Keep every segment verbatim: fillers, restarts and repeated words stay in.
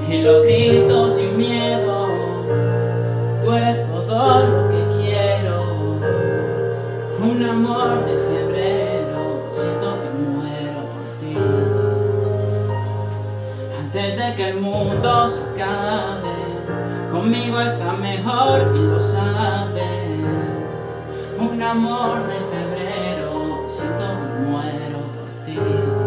y lo grito sin miedo. Tú eres todo lo que quiero, un amor de febrero. Siento que muero por ti. Antes de que el mundo se acabe, conmigo estás mejor y lo sabes. Un amor de febrero, siento que muero por ti.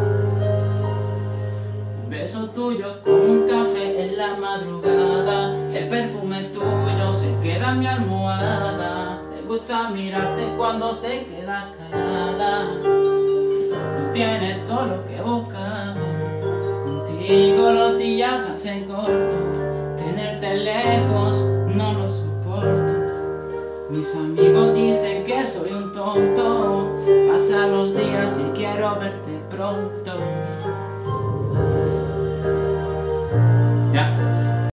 Un beso tuyo como un café en la madrugada, el perfume tuyo se queda en mi almohada. Te gusta mirarte cuando te quedas callada. Tú tienes todo lo que buscaba, contigo los días se hacen cortos. Tenerte lejos no lo soporto. Mis amigos dicen que soy un tonto. Pasan los días y quiero verte pronto. Ya.